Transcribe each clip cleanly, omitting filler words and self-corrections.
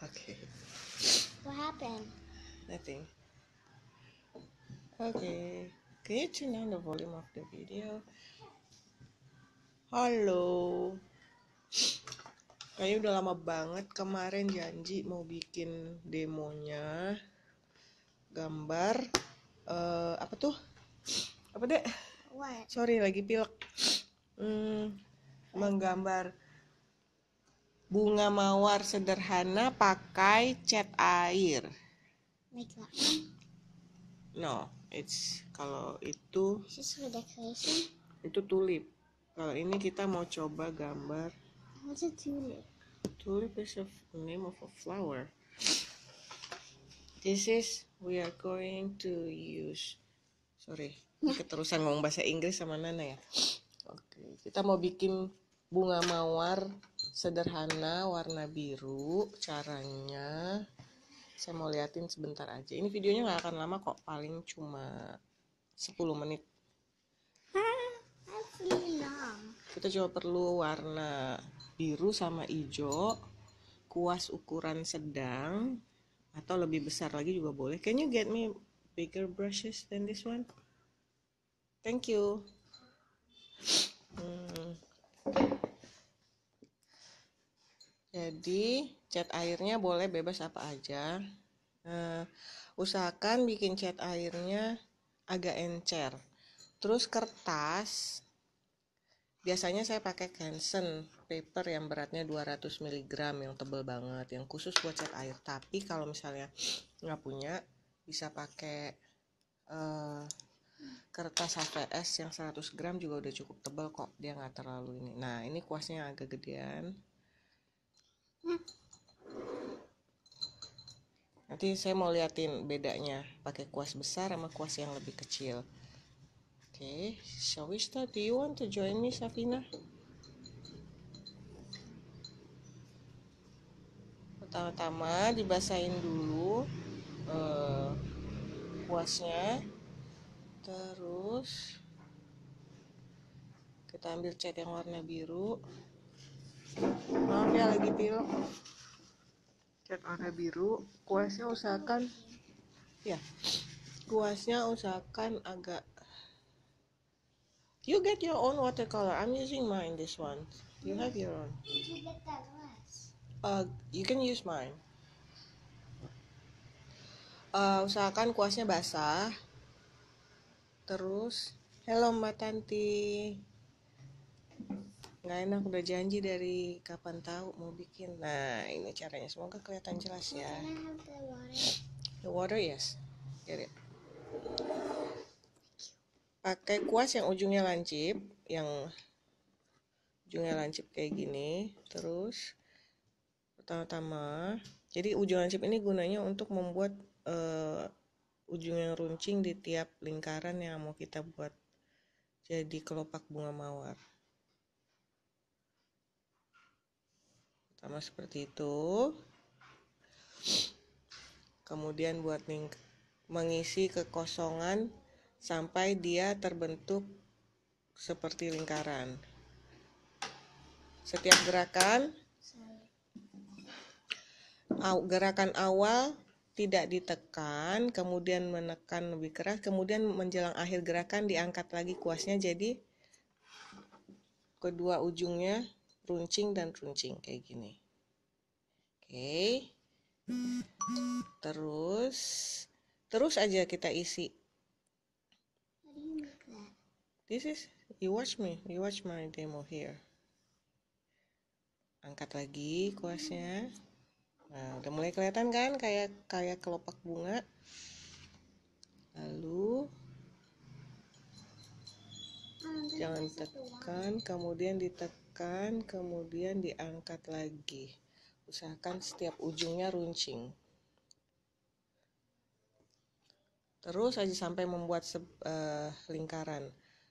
Okay. What happened? Nothing. Okay. Can you turn down the volume of the video? Halo. Kayaknya udah lama banget kemarin janji mau bikin demonya gambar apa tuh? Apa deh? What? Sorry lagi pilek. Menggambar bunga mawar sederhana pakai cat air. Like that one? No, it's kalau itu Is this for decoration? itu tulip. Kalau ini kita mau coba gambar. What's a tulip? Tulip is the name of a flower. This is we are going to use. Sorry, keterusan ngomong bahasa Inggris sama Nana ya. Oke, kita mau bikin bunga mawar sederhana warna biru. Caranya saya mau liatin sebentar aja. Ini videonya nggak akan lama kok, paling cuma 10 menit. That's really long. Kita cuma perlu warna biru sama hijau, kuas ukuran sedang atau lebih besar lagi juga boleh. Can you get me bigger brushes than this one? Thank you. Jadi cat airnya boleh bebas apa aja. Usahakan bikin cat airnya agak encer. Terus kertas, biasanya saya pakai Canson paper yang beratnya 200 mg yang tebal banget, yang khusus buat cat air. Tapi kalau misalnya nggak punya, bisa pakai kertas HVS yang 100 gram juga udah cukup tebal kok, dia nggak terlalu ini. Nah, ini kuasnya agak gedean. Nanti saya mau liatin bedanya pakai kuas besar sama kuas yang lebih kecil. Okay, shall we start? Do you want to join me, Safina? Pertama-tama dibasahin dulu kuasnya. Terus kita ambil cat yang warna biru. Maaf ya lagi pilek. Cat warna biru, kuasnya usahakan agak. You get your own watercolor. I'm using mine this one. You have your own. Did you get that glass? You can use mine. Usahakan kuasnya basah. Terus, hello Mbak Tanti. Nggak enak udah janji dari kapan tahu mau bikin. Nah, ini caranya. Semoga kelihatan jelas ya. Can I have the water? The water, yes. Get it. Pakai kuas yang ujungnya lancip, kayak gini. Terus pertama-tama, jadi ujung lancip ini gunanya untuk membuat ujung yang runcing di tiap lingkaran yang mau kita buat jadi kelopak bunga mawar. Pertama seperti itu. Kemudian buat mengisi kekosongan sampai dia terbentuk seperti lingkaran. Setiap gerakan awal tidak ditekan, kemudian menekan lebih keras, kemudian menjelang akhir gerakan diangkat lagi kuasnya, jadi kedua ujungnya runcing dan runcing kayak gini. Oke. Terus aja kita isi. How do you make that? This is, you watch my demo here. Angkat lagi kuasnya. Nah, udah mulai kelihatan kan kayak kelopak bunga. Lalu jangan tekan, kemudian ditekan, kemudian diangkat lagi. Usahakan setiap ujungnya runcing. Terus aja sampai membuat lingkaran.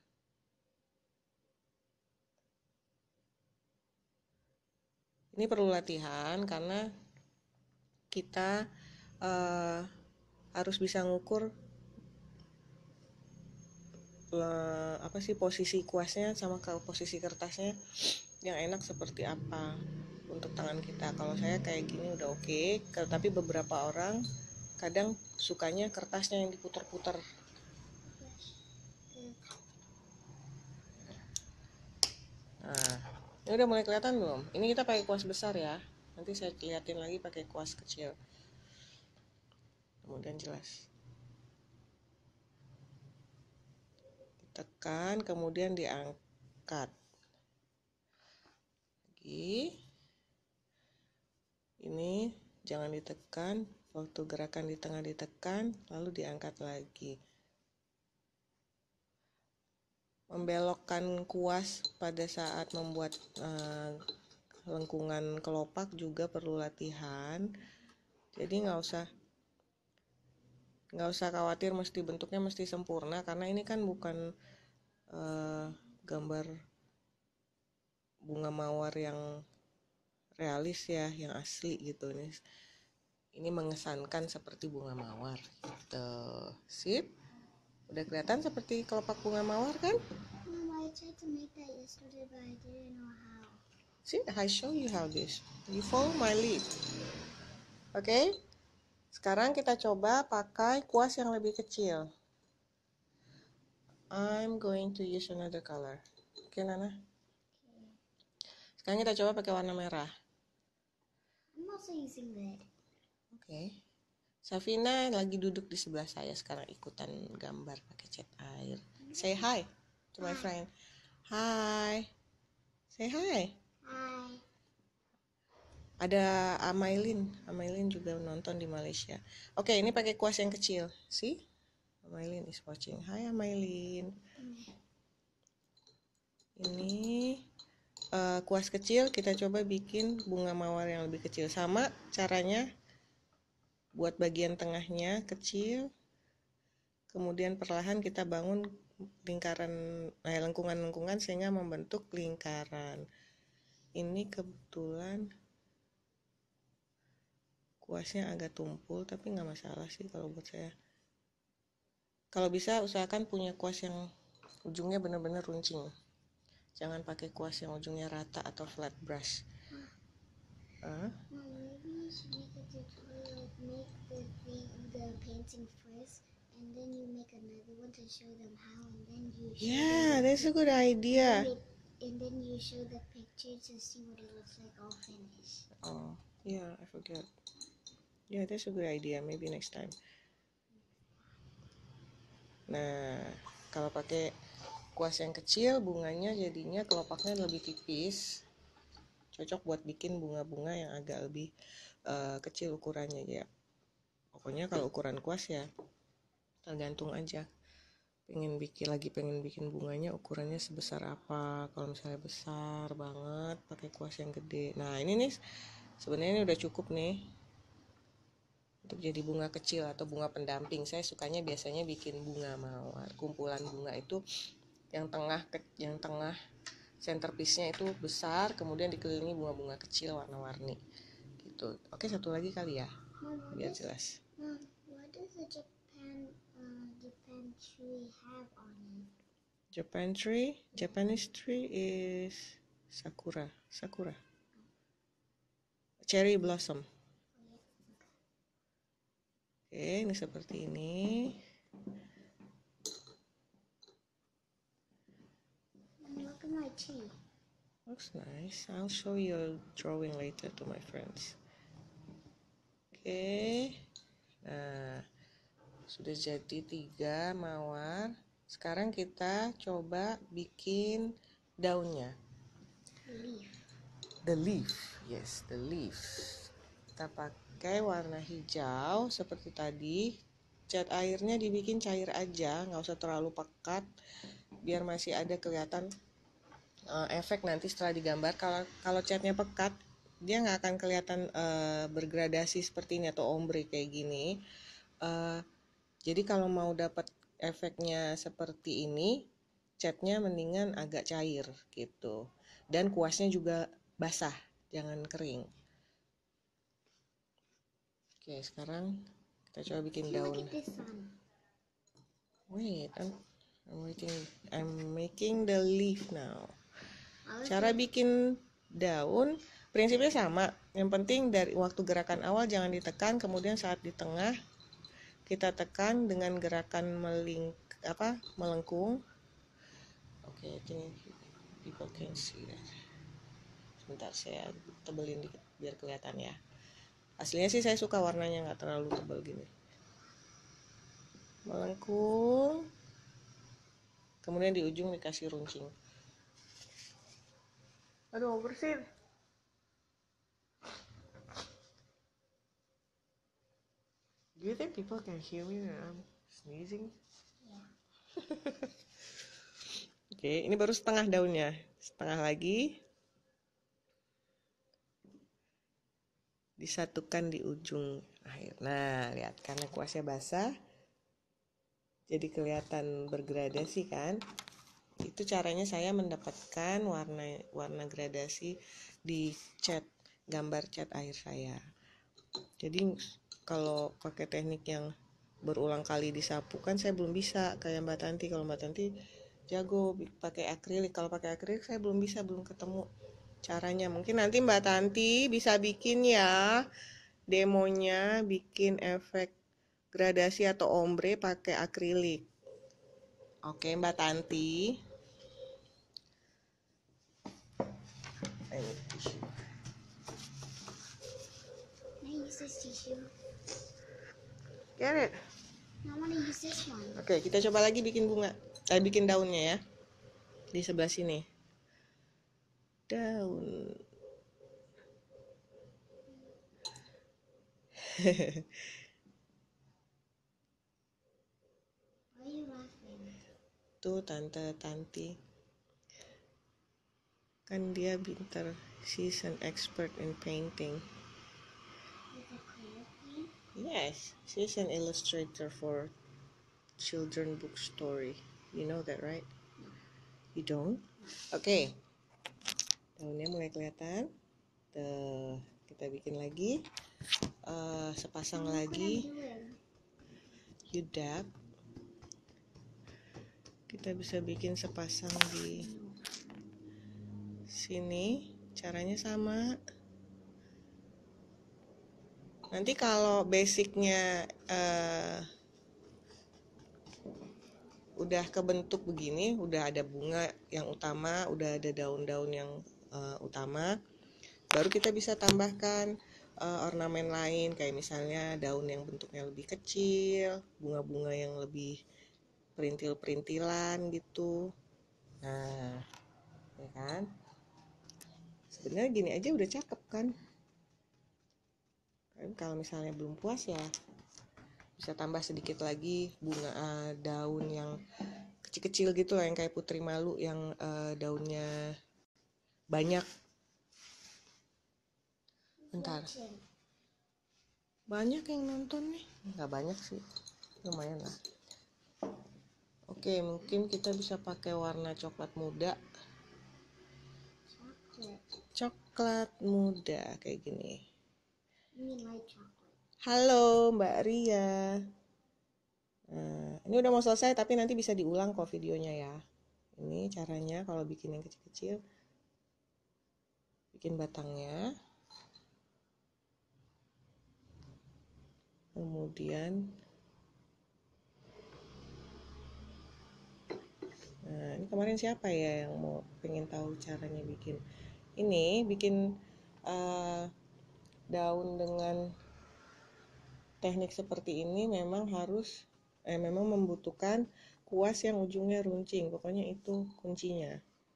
Ini perlu latihan karena kita harus bisa ngukur posisi kuasnya sama posisi kertasnya yang enak seperti apa untuk tangan kita. Kalau saya kayak gini udah oke, tapi beberapa orang kadang sukanya kertasnya yang diputar-putar. Nah, ini udah mulai kelihatan belum? Ini kita pakai kuas besar ya. Nanti saya liatin lagi pakai kuas kecil. Kemudian jelas. Tekan, kemudian diangkat. Lagi. Ini jangan ditekan. Waktu gerakan di tengah ditekan, lalu diangkat lagi. Membelokkan kuas pada saat membuat lengkungan kelopak juga perlu latihan. Jadi nggak usah khawatir mesti bentuknya mesti sempurna, karena ini kan bukan gambar bunga mawar yang realis ya, yang asli gitu nih. Ini mengesankan seperti bunga mawar gitu. Sip. Udah kelihatan seperti kelopak bunga mawar kan? Mom, I tried to make that yesterday, but I didn't know how. See, I show you how this. You follow my lead. Oke. Sekarang kita coba pakai kuas yang lebih kecil. I'm going to use another color. Oke, Nana. Sekarang kita coba pakai warna merah. I'm also using red. Oke. Safina lagi duduk di sebelah saya sekarang ikutan gambar pakai cat air. Say hi to my friend. Hi. Say hi. Hi. Ada Amailin juga nonton di Malaysia. Oke, ini pakai kuas yang kecil. See? Amailin is watching. Hi Amailin. Ini kuas kecil, kita coba bikin bunga mawar yang lebih kecil. Sama caranya, buat bagian tengahnya kecil, kemudian perlahan kita bangun lengkungan-lengkungan sehingga membentuk lingkaran. Ini kebetulan kuasnya agak tumpul, tapi nggak masalah sih kalau buat saya. Kalau bisa usahakan punya kuas yang ujungnya benar-benar runcing. Jangan pakai kuas yang ujungnya rata atau flat brush. Mom, maybe you should make a tutorial, make the painting first, and then you make another one to show them how, and then you show Yeah, them that's a good idea. and then you show the picture to see what it looks like all finished. Oh, yeah, I forgot. Yeah, that's a good idea. Maybe next time. Nah, kalau pakai kuas yang kecil, bunganya jadinya kelopaknya lebih tipis. Cocok buat bikin bunga-bunga yang agak lebih kecil ukurannya ya. Pokoknya kalau ukuran kuas ya tergantung aja. Pengen bikin bunganya ukurannya sebesar apa. Kalau misalnya besar banget pakai kuas yang gede. Nah, ini nih sebenarnya ini udah cukup nih untuk jadi bunga kecil atau bunga pendamping. Saya sukanya biasanya bikin bunga mawar. Kumpulan bunga itu yang tengah centerpiece-nya itu besar, kemudian dikelilingi bunga-bunga kecil warna-warni gitu. Oke, satu lagi kali ya, biar jelas. Mom, what does the Japan tree have on it? Japanese tree is sakura. Cherry blossom. Oke, ini seperti ini. Look at my tree. Looks nice. I'll show you a drawing later to my friends. Oke. Nah, sudah jadi 3 mawar. Sekarang kita coba bikin daunnya. Leaf. The leaf. Yes, the leaf. Kita pakai warna hijau seperti tadi. Cat airnya dibikin cair aja, nggak usah terlalu pekat, biar masih ada kelihatan efek nanti setelah digambar. Kalau catnya pekat, dia nggak akan kelihatan bergradasi seperti ini atau ombre kayak gini. Jadi kalau mau dapat efeknya seperti ini, catnya mendingan agak cair gitu. Dan kuasnya juga basah, jangan kering. Oke, sekarang kita coba bikin daun. Look at this one. Wait, I'm making the leaf now. Cara bikin daun prinsipnya sama. Yang penting dari waktu gerakan awal jangan ditekan, kemudian saat di tengah kita tekan dengan gerakan melengkung. Oke, ini people can see that. Sebentar saya tebelin dikit biar kelihatan ya. Aslinya sih saya suka warnanya nggak terlalu tebal gini. Melengkung, kemudian di ujung dikasih runcing. Aduh, bersin. Do you think people can hear me when I'm sneezing? Oke, ini baru setengah daunnya. Setengah lagi. Disatukan di ujung akhir. Nah, lihat karena kuasnya basah, jadi kelihatan bergradasi kan? Itu caranya saya mendapatkan warna gradasi di gambar cat air saya. Jadi kalau pakai teknik yang berulang kali disapu kan saya belum bisa kayak Mbak Tanti. Kalau Mbak Tanti jago pakai akrilik, kalau pakai akrilik saya belum ketemu caranya. Mungkin nanti Mbak Tanti bisa bikin ya demonya, bikin efek gradasi atau ombre pakai akrilik. Oke Mbak Tanti. I use this tissue. Get it? I want to use this one. Oke, kita coba lagi bikin bikin daunnya ya. Di sebelah sini. Daun. Why are you laughing? Tuh Tante Tanti. Kan dia pintar. She's an expert in painting. With a clear paint? Yes, she's an illustrator for children book story. You know that, right? You don't? Oke. Daunnya mulai kelihatan. Tuh, kita bikin lagi. Sepasang lagi. You dab. Kita bisa bikin sepasang di sini. Caranya sama. Nanti kalau basicnya udah kebentuk begini, udah ada bunga yang utama, udah ada daun-daun yang utama, baru kita bisa tambahkan ornamen lain, kayak misalnya daun yang bentuknya lebih kecil, bunga-bunga yang lebih perintil-perintilan gitu. Nah, ya kan? Sebenarnya gini aja udah cakep kan? Kalau misalnya belum puas ya bisa tambah sedikit lagi bunga daun yang kecil-kecil gitu lah, yang kayak putri malu yang daunnya banyak. Bentar. Banyak yang nonton nih? Nggak banyak sih, lumayan lah. Oke, mungkin kita bisa pakai warna coklat muda. Coklat muda kayak gini. Halo Mbak Ria. Nah, ini udah mau selesai tapi nanti bisa diulang kok videonya ya. Ini caranya kalau bikin yang kecil-kecil. Bikin batangnya. Kemudian nah, ini kemarin siapa ya yang mau pengen tahu caranya bikin ini, bikin daun dengan teknik seperti ini memang membutuhkan kuas yang ujungnya runcing. Pokoknya itu kuncinya.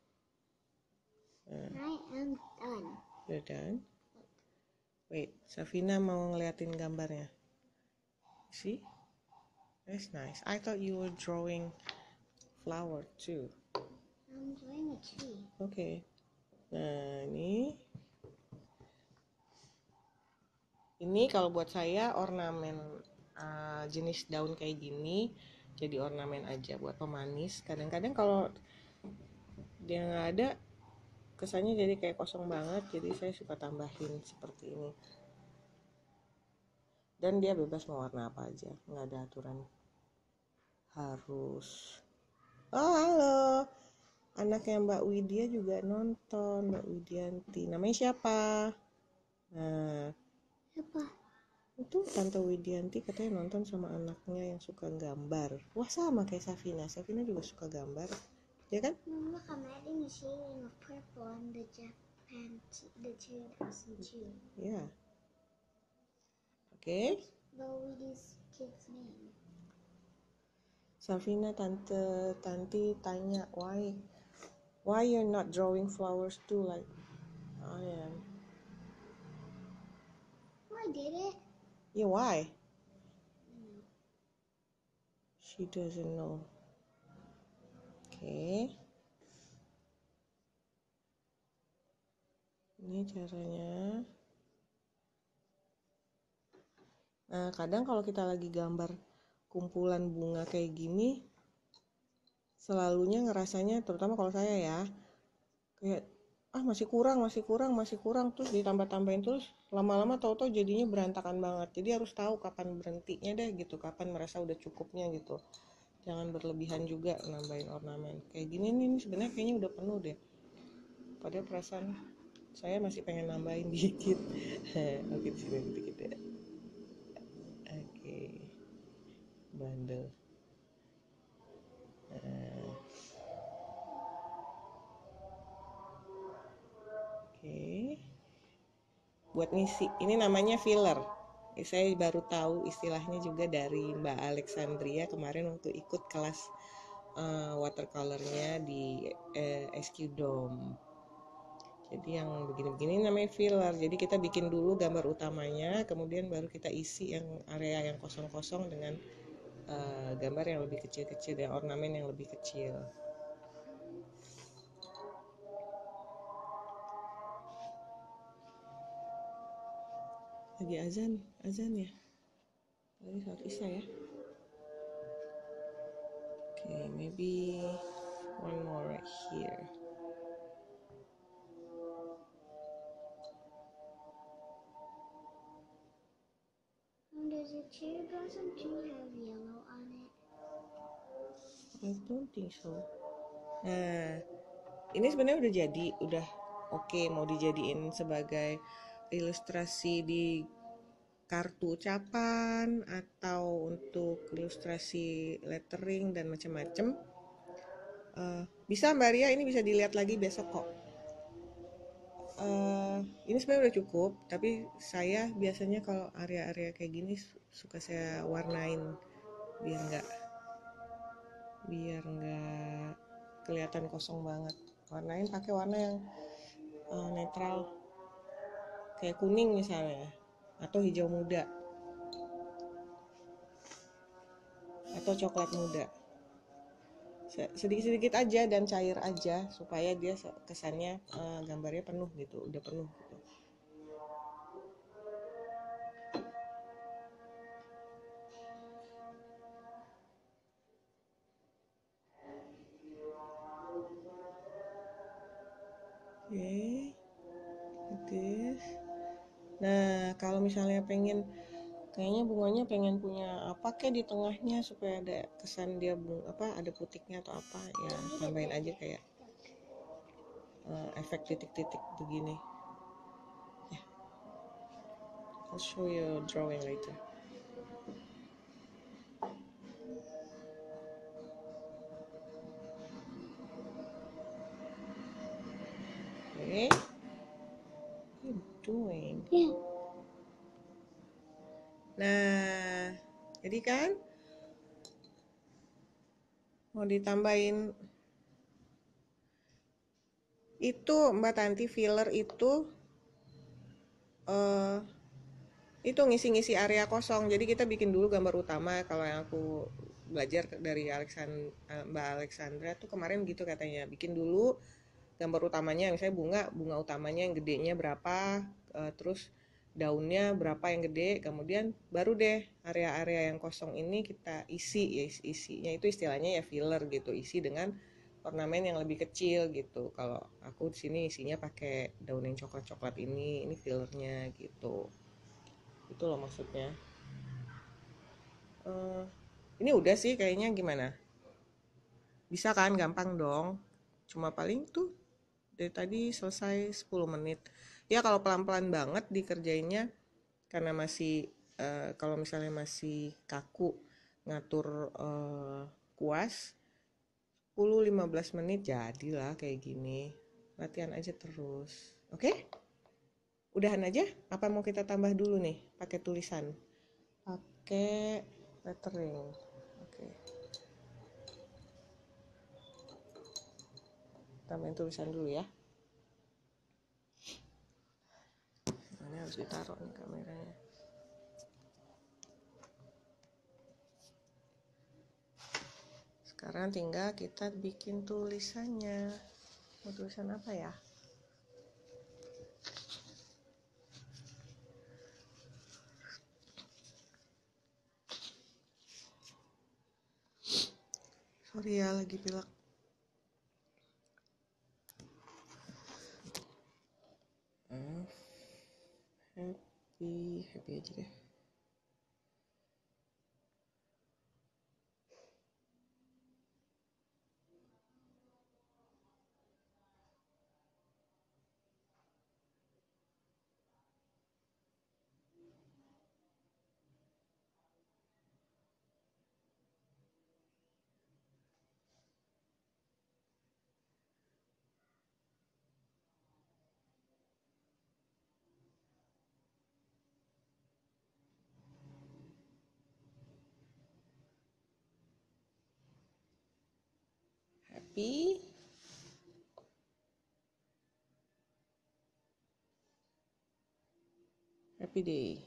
Nah, I am done. Udah done? Wait, Safina mau ngeliatin gambarnya. See? That's nice. I thought you were drawing flower too. I'm drawing a tree. Okay. Nah, ini kalau buat saya ornamen jenis daun kayak gini jadi ornamen aja buat pemanis. Kadang-kadang kalau dia nggak ada, kesannya jadi kayak kosong banget, jadi saya suka tambahin seperti ini. Dan dia bebas mau warna apa aja, nggak ada aturan harus. Oh halo, anaknya Mbak Widya juga nonton, Mbak Widianti. Namanya siapa? Nah, Apa? itu Tante Widianti katanya nonton sama anaknya yang suka gambar. Wah, sama kayak Safina. Safina juga suka gambar, ya kan? Look, I'm adding a shading of purple on the the 2002. Ya. Oke. Louis kid's name. Safina, Tanti tanya why you're not drawing flowers too like I am. Oh, I did it. Yeah, why? No. She doesn't know. Oke. Ini caranya. Nah, kadang kalau kita lagi gambar kumpulan bunga kayak gini, selalunya ngerasanya, terutama kalau saya ya, kayak masih kurang, terus ditambah-tambahin terus, lama-lama tahu-tahu jadinya berantakan banget. Jadi harus tahu kapan berhentinya deh gitu, kapan merasa udah cukupnya gitu. Jangan berlebihan juga nambahin ornamen. Kayak gini nih sebenarnya kayaknya udah penuh deh. Padahal perasaan saya masih pengen nambahin dikit. Oke, di sini dikit ya. Oke. Bandel. Oke. Buat ngisi, ini namanya filler. Saya baru tahu istilahnya juga dari Mbak Alexandria kemarin waktu ikut kelas watercolornya di SQ Dome. Jadi yang begini-begini namanya filler. Jadi kita bikin dulu gambar utamanya, kemudian baru kita isi yang area yang kosong-kosong dengan gambar yang lebih kecil-kecil dan ornamen yang lebih kecil. Lagi azan ya. Lagi saat isya ya. Okay, maybe one more right here. Does your cherry blossom tree have yellow on it? I don't think so. Nah, ini sebenarnya udah jadi, udah oke, mau dijadiin sebagai ilustrasi di kartu ucapan atau untuk ilustrasi lettering dan macam-macam. Bisa Mbak Ria, ini bisa dilihat lagi besok kok. Ini sebenarnya udah cukup, tapi saya biasanya kalau area-area kayak gini suka saya warnain biar nggak kelihatan kosong banget. Warnain pakai warna yang netral, kayak kuning misalnya, atau hijau muda, atau coklat muda. Sedikit-sedikit aja dan cair aja supaya dia kesannya gambarnya penuh gitu, udah penuh gitu. Oke, this. Nah, kalau misalnya kayaknya bunganya pengen punya apa kayak di tengahnya supaya ada kesan dia ada putiknya atau apa ya, tambahin aja kayak efek titik-titik begini. Yeah. I'll show you drawing later. Okay. What are you doing? Yeah. Nah, jadi kan mau ditambahin itu Mbak Tanti, filler itu ngisi-ngisi area kosong. Jadi kita bikin dulu gambar utama. Kalau yang aku belajar dari Mbak Alexandra tuh kemarin gitu katanya, bikin dulu gambar utamanya, misalnya bunga utamanya yang gedenya berapa, terus daunnya berapa yang gede, kemudian baru deh area-area yang kosong ini kita isi. Ya isinya itu istilahnya ya filler gitu, isi dengan ornamen yang lebih kecil gitu. Kalau aku di sini isinya pakai daun yang coklat-coklat ini fillernya gitu. Itu loh maksudnya. Ini udah sih kayaknya, gimana? Bisa kan? Gampang dong. Cuma paling tuh dari tadi selesai 10 menit. Ya kalau pelan-pelan banget dikerjainnya karena masih kalau misalnya masih kaku ngatur kuas 10-15 menit jadilah kayak gini. Latihan aja terus. Oke? Udahan aja? Apa mau kita tambah dulu nih pakai tulisan? Pakai lettering. Oke. Tambahin tulisan dulu ya. Ini harus ditaruh nih kameranya. Sekarang tinggal kita bikin tulisannya. Mau tulisan apa ya? Sorry ya, lagi pilek. Happy aja deh. Happy. Happy day.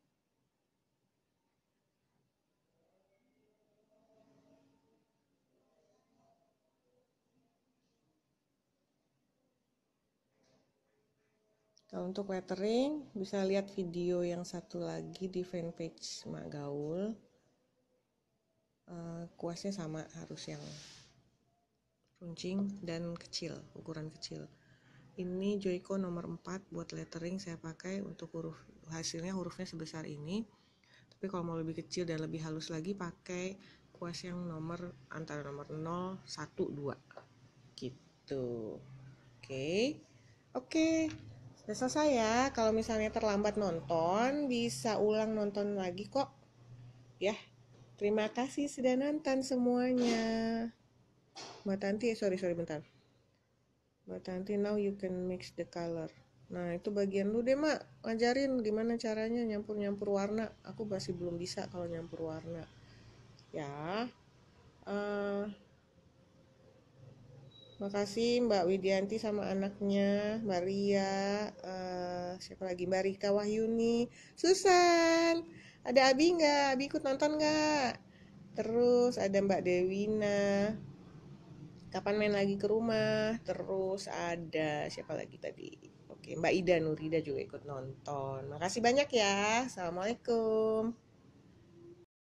Kalau untuk lettering bisa lihat video yang satu lagi di fanpage Mak Gaul. Kuasnya sama, harus yang runcing dan kecil, ukuran kecil. Ini Joico nomor 4 buat lettering saya pakai untuk huruf, hasilnya hurufnya sebesar ini. Tapi kalau mau lebih kecil dan lebih halus lagi pakai kuas yang nomor antara nomor 0, 1, 2 gitu. Oke. Sudah selesai ya. Kalau misalnya terlambat nonton bisa ulang nonton lagi kok ya. Terima kasih sudah nonton semuanya. Mbak Tanti, sorry bentar. Mbak Tanti, now you can mix the color. Nah itu bagian lu deh Mak, ngajarin gimana caranya nyampur-nyampur warna. Aku masih belum bisa kalau nyampur warna. Ya, makasih Mbak Widianti sama anaknya, Mbak Ria, siapa lagi, Mbak Rika Wahyuni, Susan, ada Abi nggak? Abi ikut nonton nggak? Terus ada Mbak Dewina, kapan main lagi ke rumah? Terus ada siapa lagi tadi? Oke, Mbak Ida Nurida juga ikut nonton. Makasih banyak ya. Assalamualaikum.